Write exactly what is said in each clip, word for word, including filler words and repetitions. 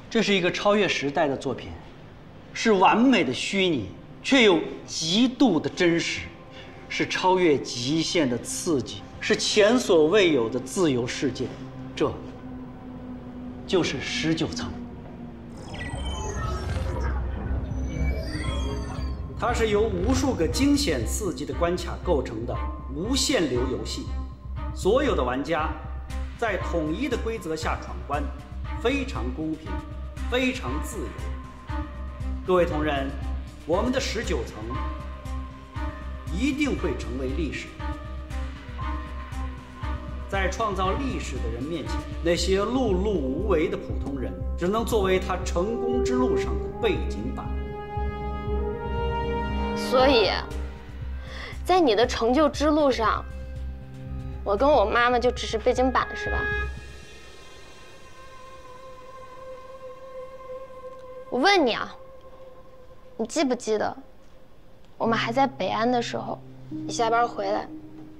这是一个超越时代的作品，是完美的虚拟，却又极度的真实，是超越极限的刺激，是前所未有的自由世界。这就是十九层。它是由无数个惊险刺激的关卡构成的无限流游戏，所有的玩家在统一的规则下闯关，非常公平，非常自由。各位同仁，我们的十九层一定会成为历史。在创造历史的人面前，那些碌碌无为的普通人，只能作为他成功之路上的背景板。 所以，在你的成就之路上，我跟我妈妈就只是背景板，是吧？我问你啊，你记不记得，我们还在北安的时候，你下班回来，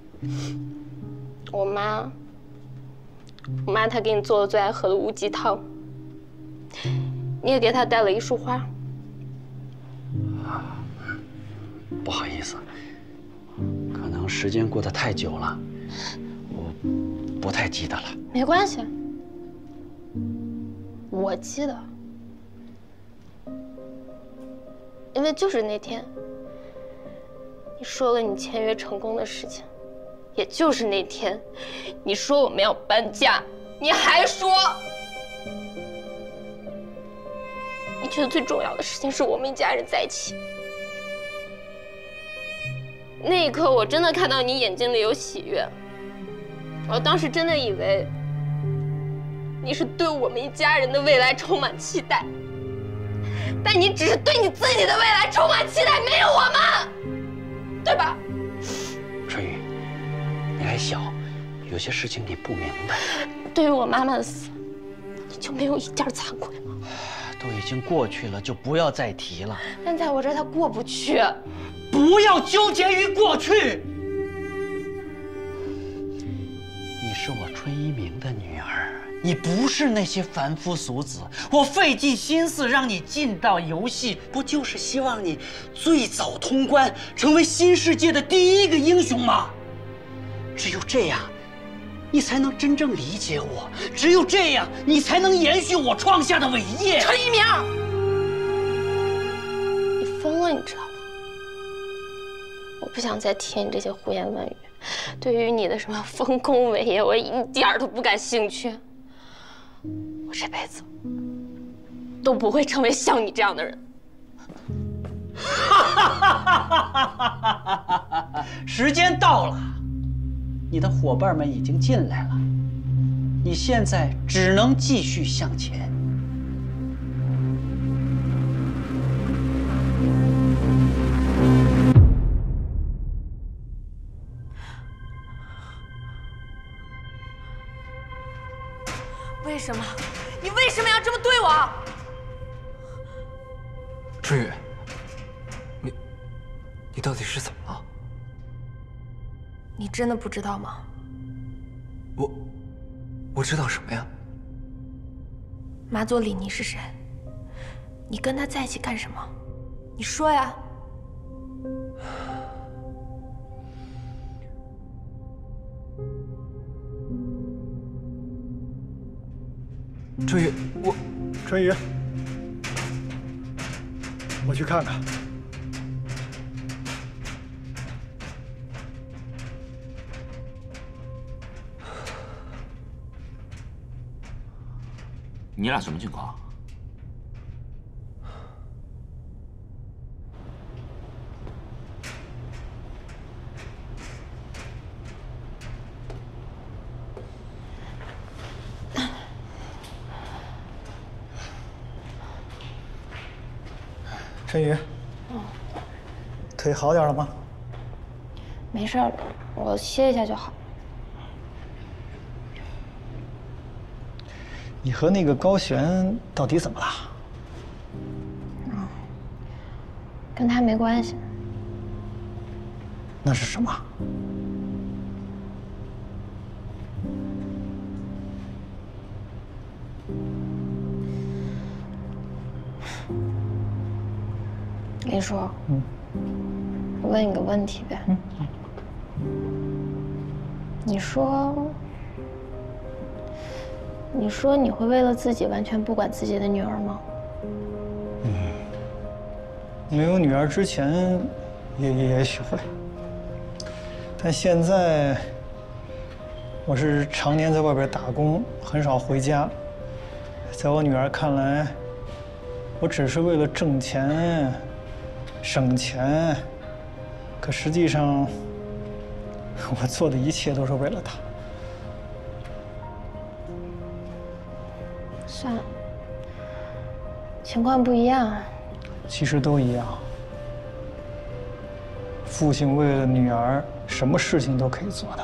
我妈，我妈她给你做了最爱喝的乌鸡汤，你也给她带了一束花。 不好意思，可能时间过得太久了，我不太记得了。 没关系，我记得，因为就是那天，你说了你签约成功的事情，也就是那天，你说我们要搬家，你还说，你觉得最重要的事情是我们一家人在一起。那一刻，我真的看到你眼睛里有喜悦，我当时真的以为你是对我们一家人的未来充满期待，但你只是对你自己的未来充满期待，没有我们，对吧？ 春雨，你还小，有些事情你不明白。 对于我妈妈的死，你就没有一点惭愧吗？ 都已经过去了，就不要再提了。 但在我这儿，它过不去。 不要纠结于过去。你是我春一鸣的女儿，你不是那些凡夫俗子。我费尽心思让你进到游戏，不就是希望你最早通关，成为新世界的第一个英雄吗？只有这样，你才能真正理解我；只有这样，你才能延续我创下的伟业。 陈一鸣，你疯了，你知道吗？我不想再听你这些胡言乱语。对于你的什么丰功伟业，我一点都不感兴趣。我这辈子都不会成为像你这样的人。 时间到了，你的伙伴们已经进来了，你现在只能继续向前。 为什么？你为什么要这么对我？ 春雨，你，你到底是怎么了？ 你真的不知道吗？ 我，我知道什么呀？ 马佐里尼是谁？你跟他在一起干什么？你说呀。 春雨，我， 春雨，我去看看。 你俩什么情况？ 陈宇，腿好点了吗？ 没事儿，我歇一下就好。 你和那个高璇到底怎么了？ 嗯，跟他没关系。 那是什么？ 你说， 嗯， 我问你个问题呗。 嗯。 你说，你说你会为了自己完全不管自己的女儿吗？ 嗯，没有女儿之前，也也也许会，但现在，我是常年在外边打工，很少回家。在我女儿看来，我只是为了挣钱、省钱，可实际上，我做的一切都是为了她。 算了，情况不一样。 其实都一样。父亲为了女儿，什么事情都可以做的。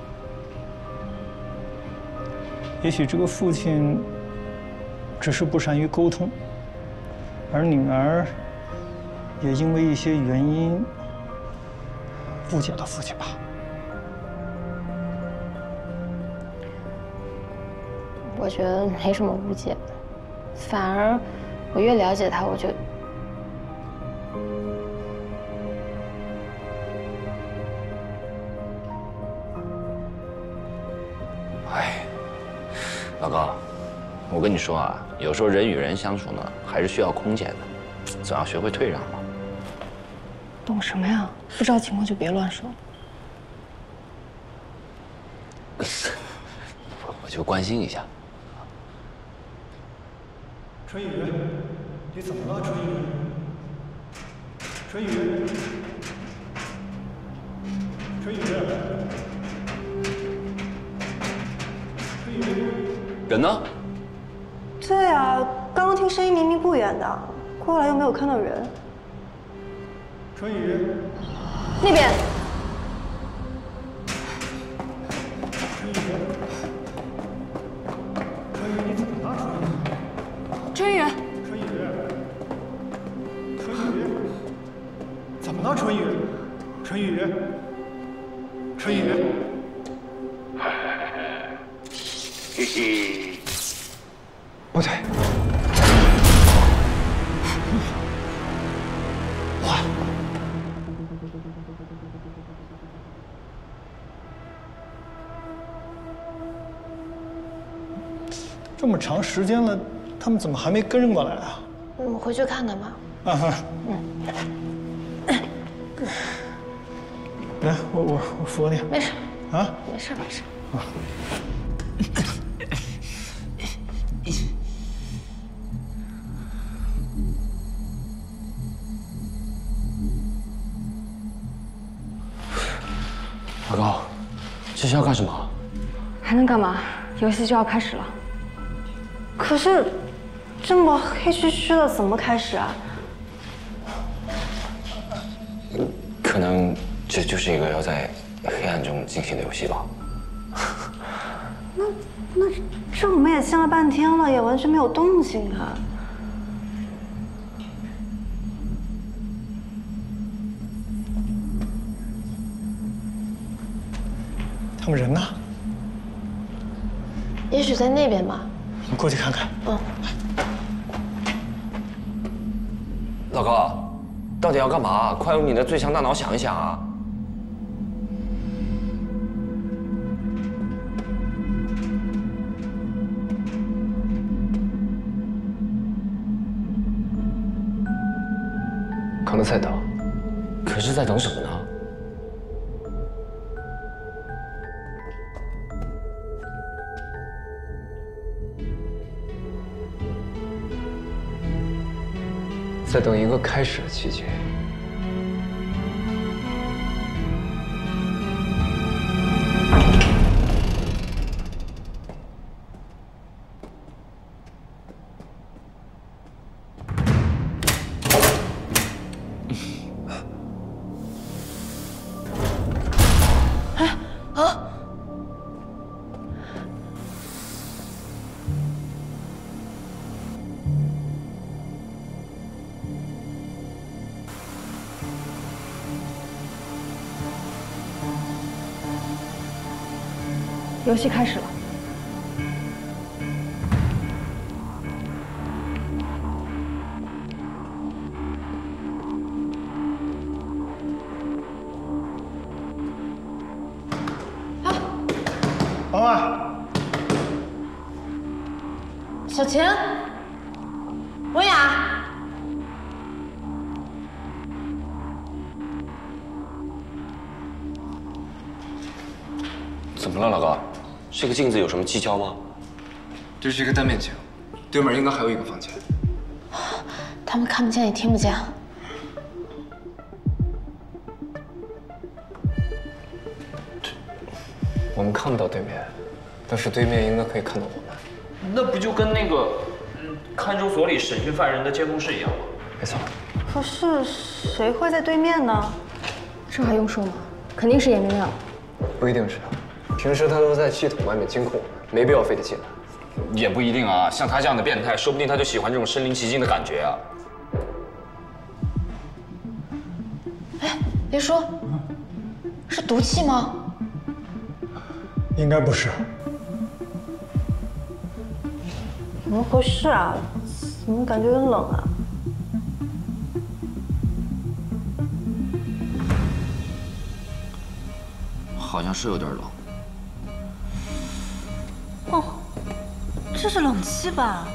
也许这个父亲只是不善于沟通，而女儿也因为一些原因误解了父亲吧。 我觉得没什么误解，反而我越了解他，我就哎，老高，我跟你说啊，有时候人与人相处呢，还是需要空间的，总要学会退让嘛。 懂什么呀？不知道情况就别乱说。 我我就关心一下。 春雨，你怎么了，春雨？春雨，春雨，春雨， 人呢？ 对啊，刚刚听声音明明不远的，过来又没有看到人。 春雨， 那边。 春雨，春雨，你怎么了，春雨？ 春雨， 春雨，春雨，怎么了，春雨？春雨，春雨， 嘿嘿， 不对， 坏了！这么长时间了，他们怎么还没跟过来啊？ 我们回去看看吧。 啊哈。来，我我我扶你。 没事。 啊？ 没事没事。 啊。 老高，这是要干什么？ 还能干嘛？游戏就要开始了。 可是，这么黑黢黢的，怎么开始啊？ 可能这就是一个要在黑暗中进行的游戏吧。 那那这我们也进了半天了，也完全没有动静啊。 他们人呢？ 也许在那边吧。 我们过去看看。 嗯。 老高，到底要干嘛？快用你的最强大脑想一想啊！ 可能在等。 可是在等什么呢？ 在等一个开始的契机。 游戏开始了。 话。 小秦，文雅。 怎么了，老高？这个镜子有什么蹊跷吗？ 这是一个单面镜，对面应该还有一个房间。 他们看不见也听不见。 我们看不到对面，但是对面应该可以看到我们。 那不就跟那个，嗯，看守所里审讯犯人的监控室一样吗？ 没错。 可是谁会在对面呢？ 这还用说吗？肯定是严明亮。 不一定是，平时他都在系统外面监控，没必要非得进来。 也不一定啊，像他这样的变态，说不定他就喜欢这种身临其境的感觉啊。 哎，别说，是毒气吗？ 应该不是。 怎么回事啊？怎么感觉有点冷啊？ 好像是有点冷。 哦，这是冷气吧？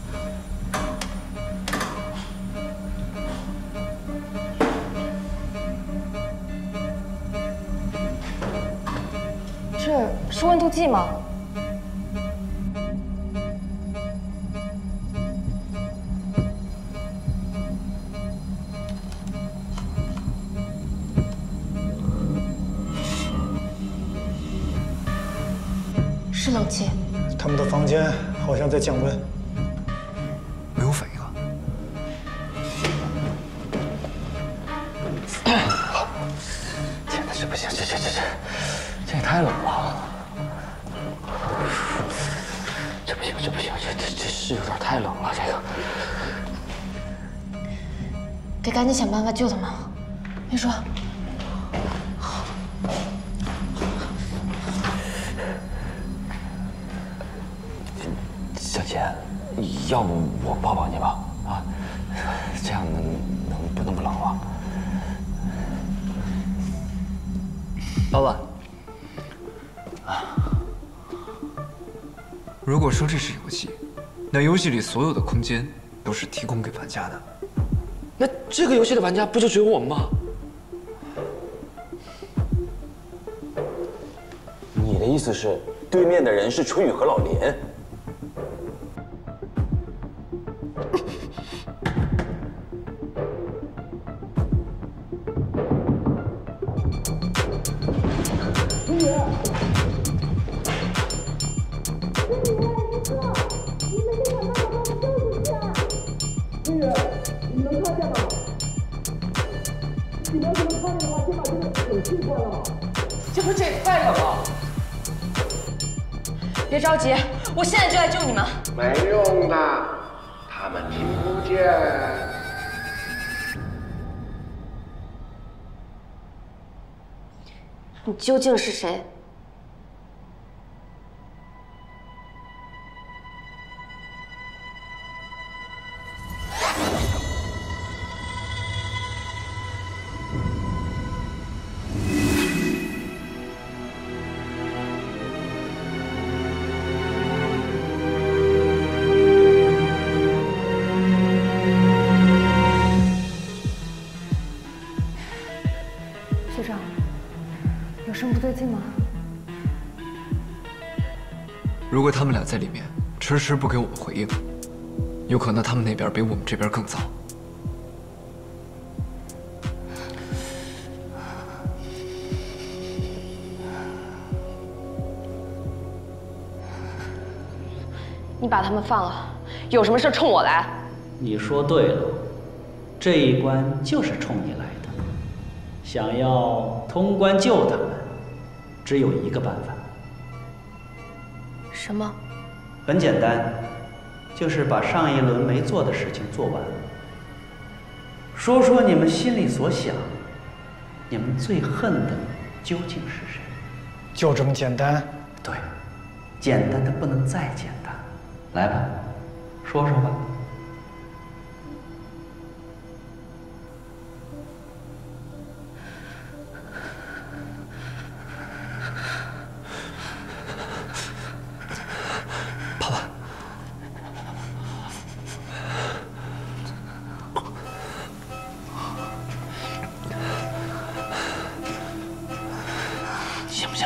这是温度计吗？是冷气。 他们的房间好像在降温。 没有反应啊！ 天哪，这不行，这这这这，这也太冷了。这不行，这不行，这这这是有点太冷了，这个。 得赶紧想办法救他们。别说。 小钱，要不我抱抱你吧？啊，这样能能不那么冷吗？ 老板， 如果说这是游戏，那游戏里所有的空间都是提供给玩家的。 那这个游戏的玩家不就只有我们吗？ 你的意思是，对面的人是春雨和老连？ 别着急，我现在就来救你们。 没用的，他们听不见。 你究竟是谁？学长，有什么不对劲吗？ 如果他们俩在里面迟迟不给我们回应，有可能他们那边比我们这边更糟。 你把他们放了，有什么事冲我来。 你说对了，这一关就是冲你来的。想要通关救他们，只有一个办法。 什么？ 很简单，就是把上一轮没做的事情做完。说说你们心里所想，你们最恨的究竟是谁？ 就这么简单？ 对，简单的不能再简单。来吧，说说吧。 行不行？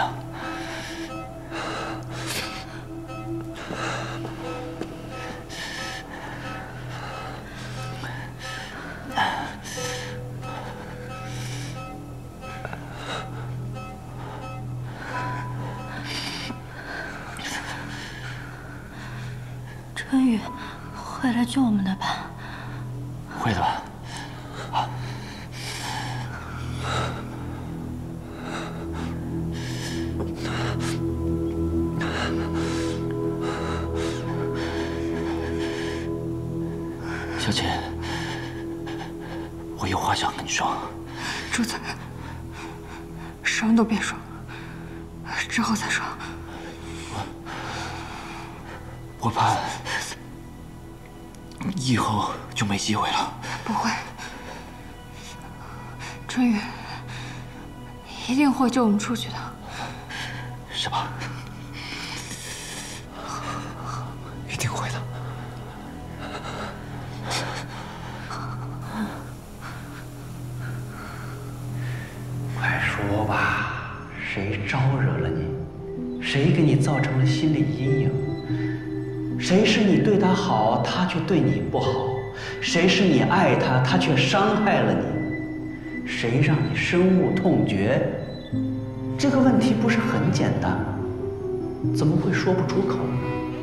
春雨会来救我们的吧？ 会的吧？好。小琴，我有话想跟你说。 主子，什么都别说，之后再说。 我怕以后就没机会了。 不会，春雨一定会救我们出去的。 是吧？ 一定会的。 快说吧，谁招惹了你？谁给你造成了心理阴影？谁是你对他好，他却对你不好？谁是你爱他，他却伤害了你？谁让你深恶痛绝？这个问题不是很简单吗？怎么会说不出口呢？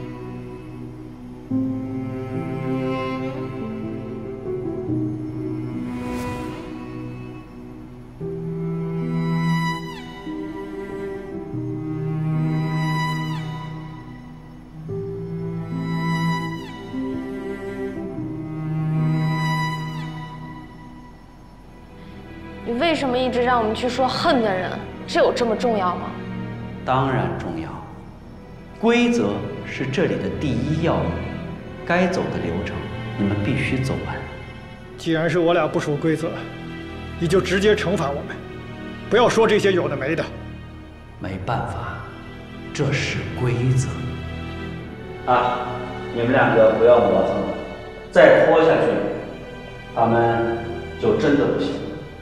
你为什么一直让我们去说恨的人？这有这么重要吗？ 当然重要。规则是这里的第一要义，该走的流程你们必须走完。 既然是我俩不守规则，你就直接惩罚我们，不要说这些有的没的。 没办法，这是规则。啊，你们两个不要磨蹭了，再拖下去，他们就真的不行。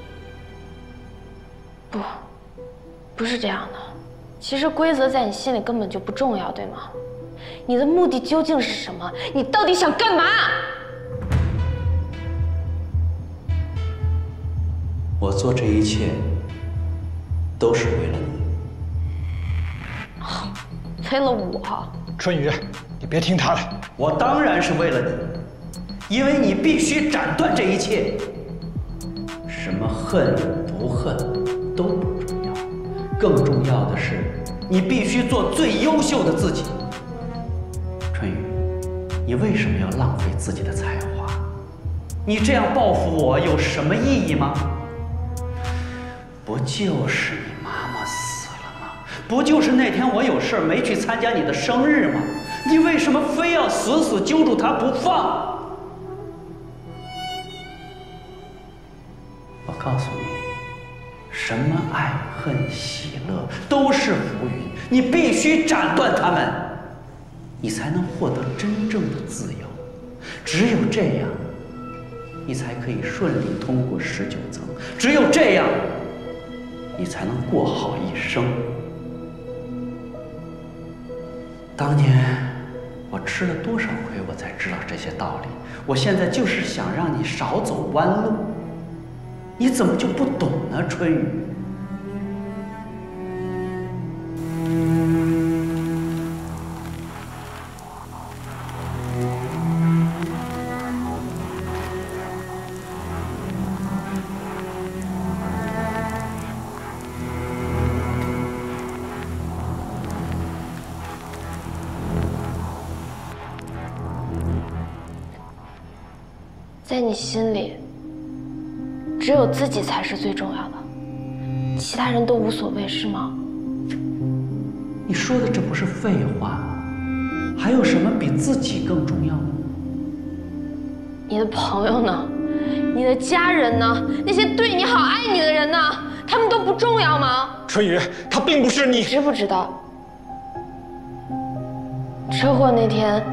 不，不是这样的。其实规则在你心里根本就不重要，对吗？你的目的究竟是什么？你到底想干嘛？ 我做这一切都是为了你。为了我？ 春雨，你别听他的。 我当然是为了你，因为你必须斩断这一切。什么恨不恨都不重要，更重要的是，你必须做最优秀的自己。春雨，你为什么要浪费自己的才华？你这样报复我有什么意义吗？不就是你妈妈死了吗？不就是那天我有事没去参加你的生日吗？你为什么非要死死揪住她不放？我告诉你，什么爱恨喜乐都是浮云，你必须斩断它们，你才能获得真正的自由。只有这样，你才可以顺利通过十九层。只有这样，你才能过好一生。当年我吃了多少亏，我才知道这些道理。我现在就是想让你少走弯路。你怎么就不懂呢，春雨？ 在你心里，只有自己才是最重要的，其他人都无所谓，是吗？ 你说的这不是废话吗？还有什么比自己更重要呢？ 你的朋友呢？你的家人呢？那些对你好、爱你的人呢？他们都不重要吗？ 春雨，他并不是你。 你知不知道？车祸那天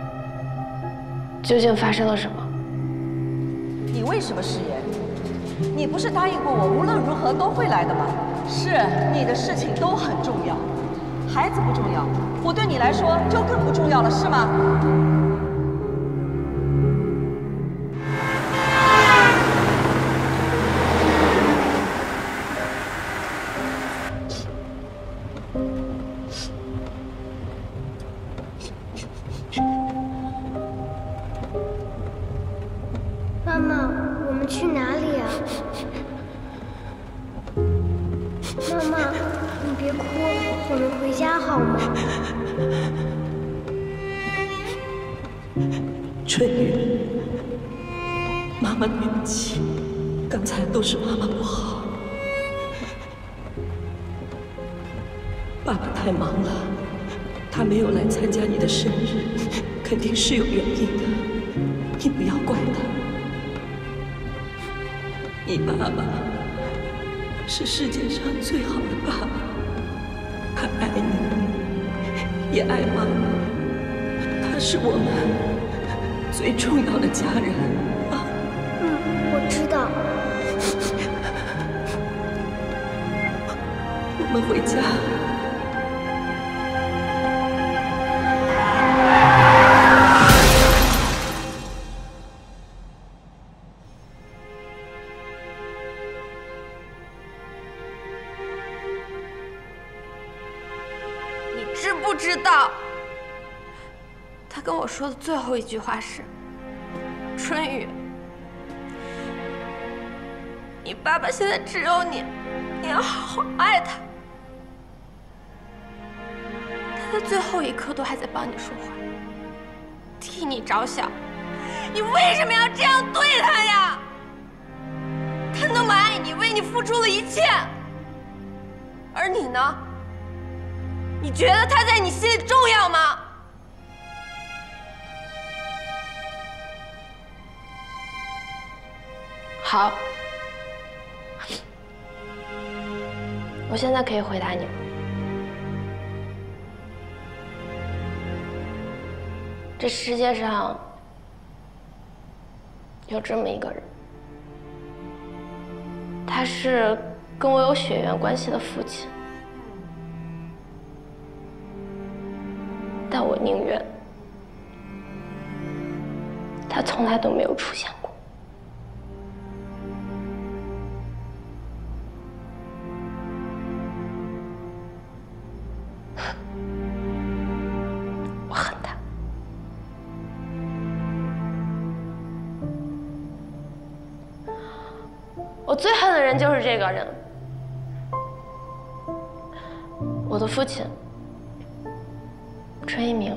究竟发生了什么？ 你为什么食言？你不是答应过我无论如何都会来的吗？ 是你的事情都很重要，孩子不重要，我对你来说就更不重要了，是吗？ 妈妈，我们去哪里呀？妈妈，你别哭，我们回家好吗？ 春雨，妈妈对不起，刚才都是妈妈不好。爸爸太忙了，他没有来参加你的生日，肯定是有原因的，你不要怪他。你爸爸是世界上最好的爸爸，他爱你，也爱妈妈，他是我们最重要的家人啊！ 嗯，我知道。 我们回家。 知不知道？他跟我说的最后一句话是：“春雨，你爸爸现在只有你，你要好好爱他。”他在最后一刻都还在帮你说话，替你着想，你为什么要这样对他呀？他那么爱你，为你付出了一切，而你呢？你觉得他在你心里重要吗？好，我现在可以回答你了。这世界上有这么一个人，他是跟我有血缘关系的父亲。但我宁愿他从来都没有出现过。我恨他。我最恨的人就是这个人，我的父亲。春一鸣，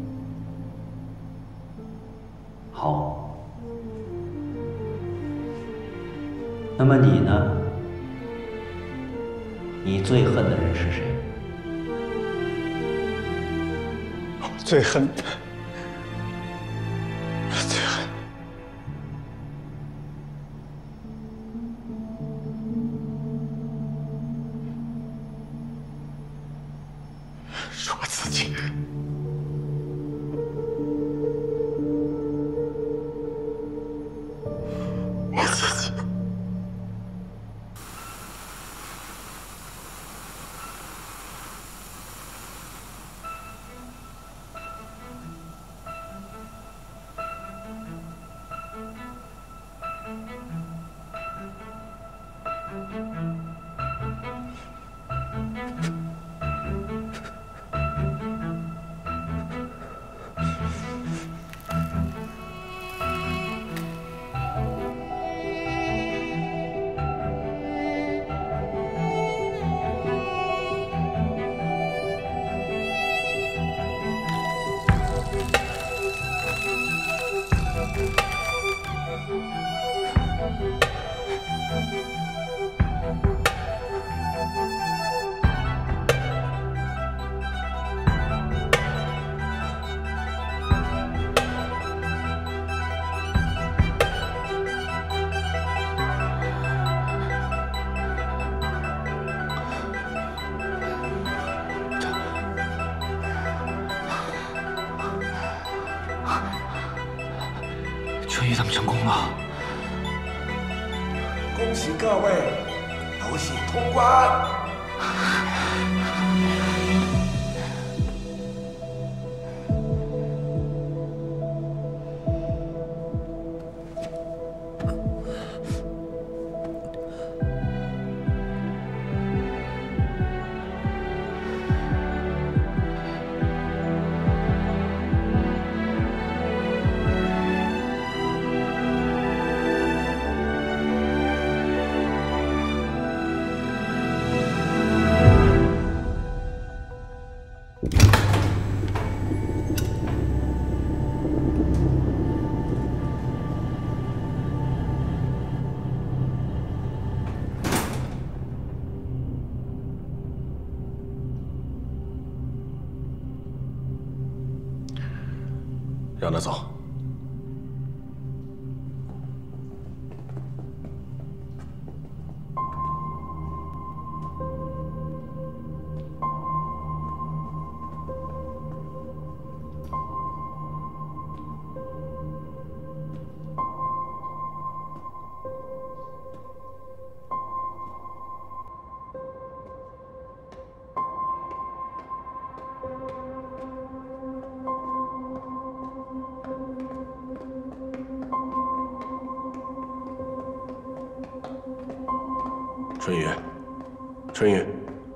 好。那么你呢？你最恨的人是谁？ 我最恨，最恨是我自己。我自己。 春雨他们成功了！ 恭喜各位，游戏通关！ 让他走。春雨，春雨，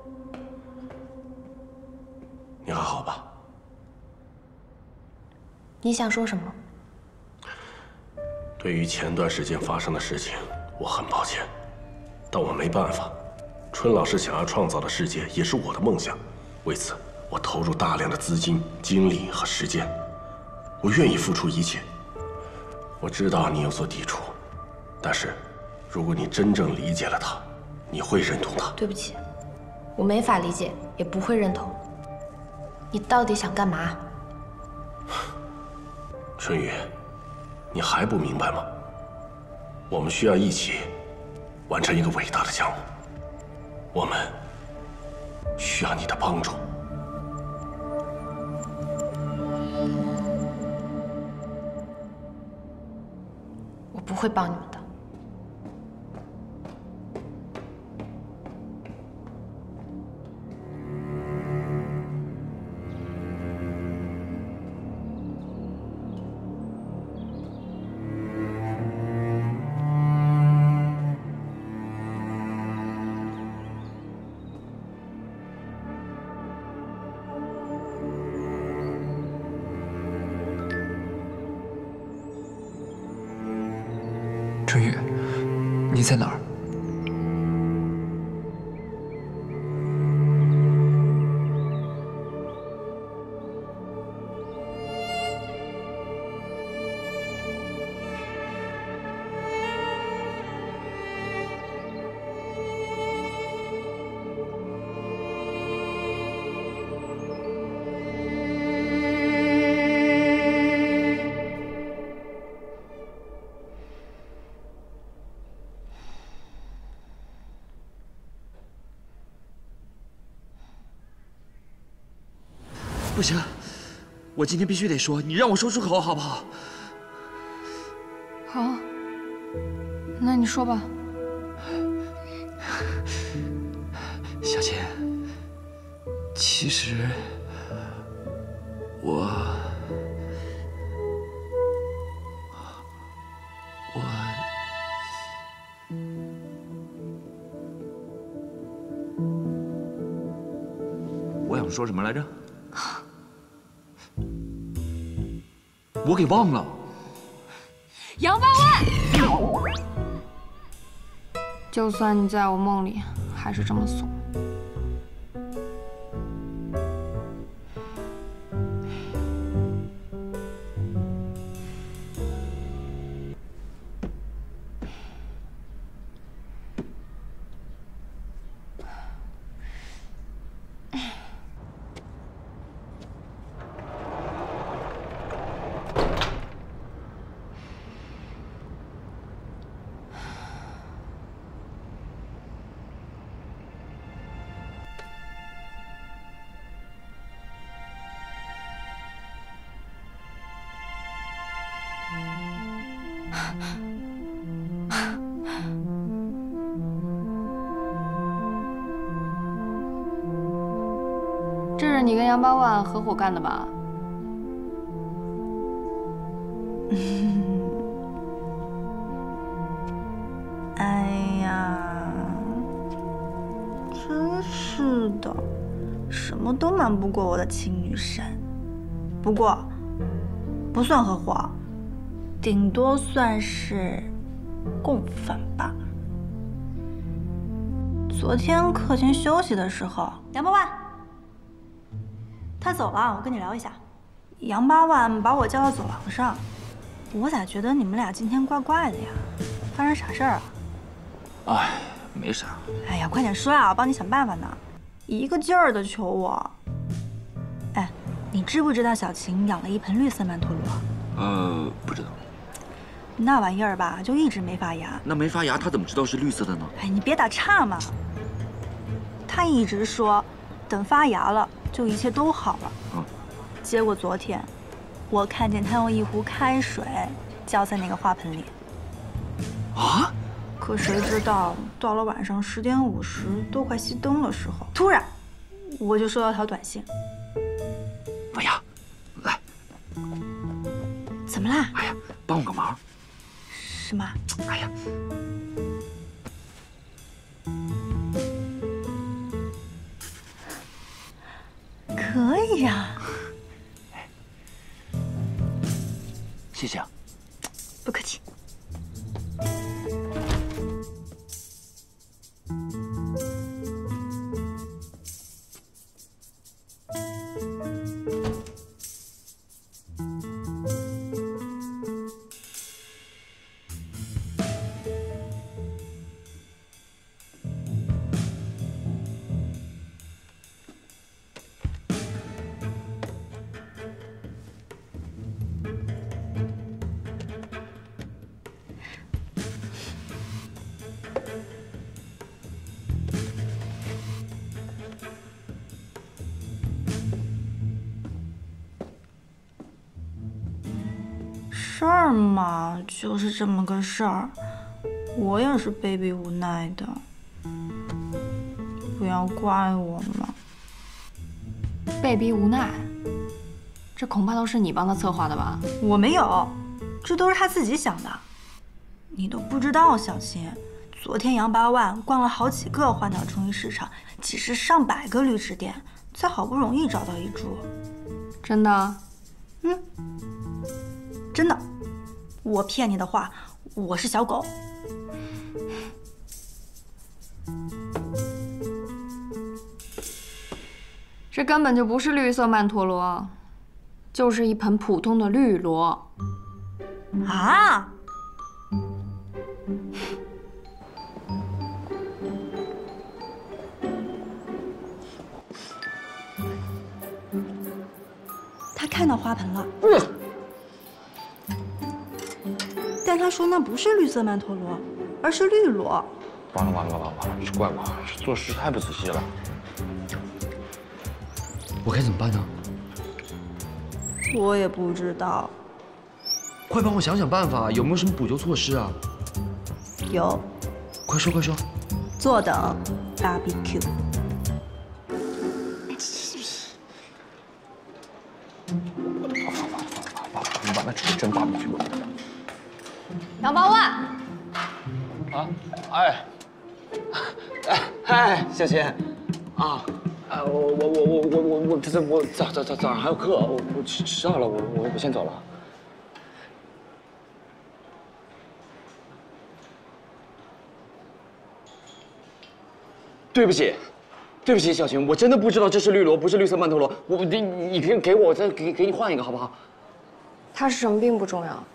你还好吧？ 你想说什么？ 对于前段时间发生的事情，我很抱歉，但我没办法。春老师想要创造的世界也是我的梦想，为此我投入大量的资金、精力和时间，我愿意付出一切。我知道你有所抵触，但是如果你真正理解了它，你会认同它。 对不起，我没法理解，也不会认同。你到底想干嘛？ 春雨，你还不明白吗？我们需要一起完成一个伟大的项目，我们需要你的帮助。 我不会帮你们的。 春雨，你在哪儿？ 不行，我今天必须得说，你让我说出口好不好？ 好，那你说吧。 小倩，其实我我我想说什么来着？我给忘了。 杨八万，就算你在我梦里还是这么怂。这是你跟杨八万合伙干的吧？ 哎呀，真是的，什么都瞒不过我的秦女神。不过，不算合伙，顶多算是共犯吧。昨天客厅休息的时候，杨八万。他走了，我跟你聊一下。杨八万把我叫到走廊上，我咋觉得你们俩今天怪怪的呀？发生啥事儿啊？ 哎，没啥。 哎呀，快点说啊，我帮你想办法呢。一个劲儿的求我。哎，你知不知道小晴养了一盆绿色曼陀罗？ 呃，不知道。 那玩意儿吧，就一直没发芽。 那没发芽，他怎么知道是绿色的呢？ 哎，你别打岔嘛。他一直说，等发芽了，就一切都好了。嗯。结果昨天，我看见他用一壶开水浇在那个花盆里。 啊？ 可谁知道，到了晚上十点五十，都快熄灯的时候，突然，我就收到条短信。 文雅，来。 怎么啦？ 哎呀，帮我个忙。 什么？ 哎呀， 可以呀。 谢谢啊。 不客气。事儿嘛，就是这么个事儿，我也是被逼无奈的，不要怪我嘛。 被逼无奈，这恐怕都是你帮他策划的吧？ 我没有，这都是他自己想的。你都不知道，小新，昨天杨八万逛了好几个花鸟虫鱼市场，几十上百个绿植店，才好不容易找到一株。 真的？ 嗯。真的，我骗你的话，我是小狗。 这根本就不是绿色曼陀罗，就是一盆普通的绿萝。 啊！他看到花盆了。嗯。但他说那不是绿色曼陀罗，而是绿萝。 完了完了完了完了，是怪我，做事太不仔细了。 我该怎么办呢？ 我也不知道。 快帮我想想办法，有没有什么补救措施啊？ 有。 快说快说。 坐等 B B Q。 你把那真 B B Q。 杨八万， 啊，哎，哎嗨，小新，啊，啊，我我我我我我我这我早早早早上还有课，我我迟迟到了，我我我先走了。对不起，对不起，小新，我真的不知道这是绿萝，不是绿色曼陀罗。我你你可以给我再给给你换一个好不好？ 它是什么并不重要。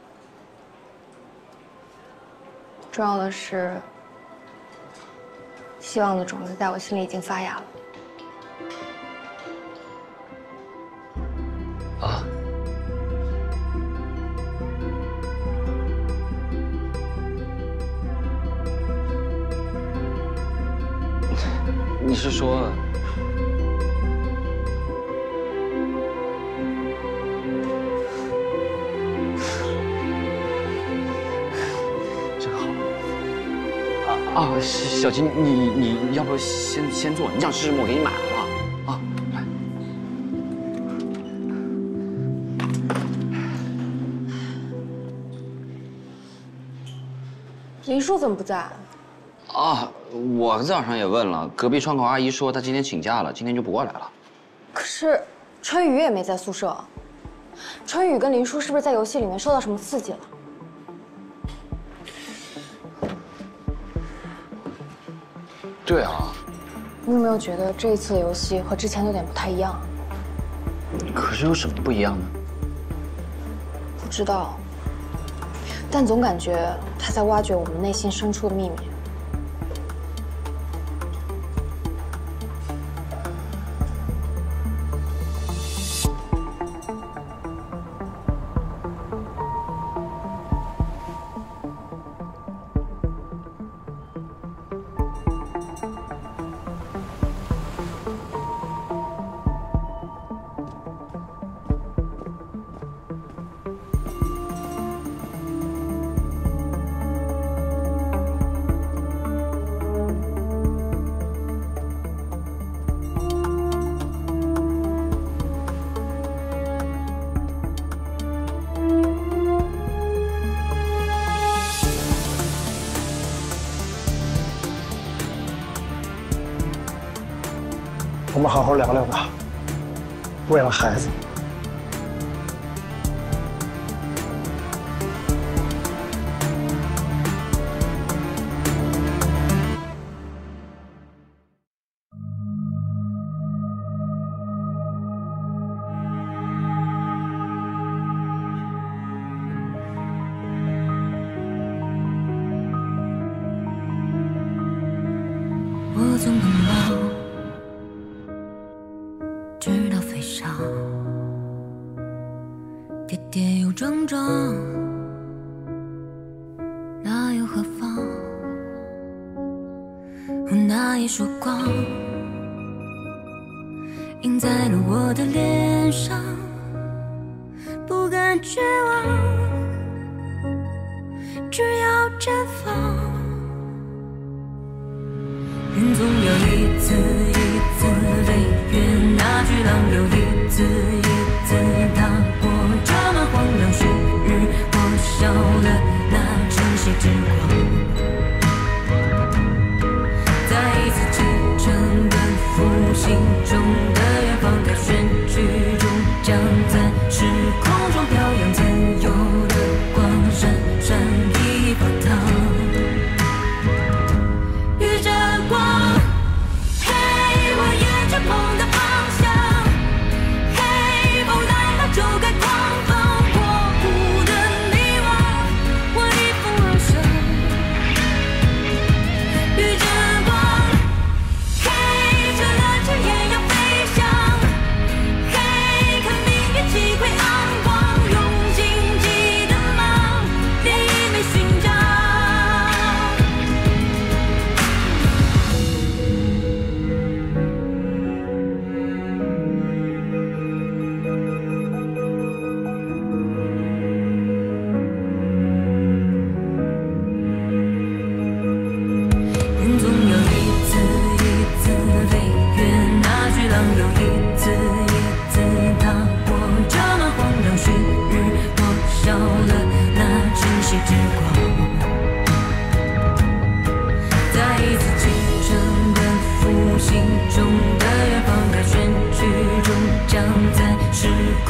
重要的是，希望的种子在我心里已经发芽了。 啊？ 你是说？啊，小金，你你要不先先坐？你想吃什么？我给你买好不好？啊，来。 林叔怎么不在？ 啊，我早上也问了，隔壁窗口阿姨说她今天请假了，今天就不过来了。 可是春雨也没在宿舍。春雨跟林叔是不是在游戏里面受到什么刺激了？ 对啊， 你有没有觉得这一次的游戏和之前有点不太一样？ 可是有什么不一样呢？ 不知道，但总感觉他在挖掘我们内心深处的秘密。 我们好好聊聊吧，为了孩子。 我从奔跑，直到飞翔，跌跌又撞撞，那又何妨？那一束光，映在了我的脸上，不敢绝望，只要绽放。人总要一次一次飞越那巨浪流，一次一次踏过这么荒凉时日，破晓了那晨曦之光，再一次启程奔赴心中的远方，在选举中将在时空中飘扬，自由的光闪闪一把烫。梦的方向，嘿，风来了就该狂放，过不的迷惘，我逆风而上，与着光，嘿，这蓝天也要飞翔，嘿，看明月几回昂光，用荆棘的芒，连一枚勋章。心中的远方，在选举中将在时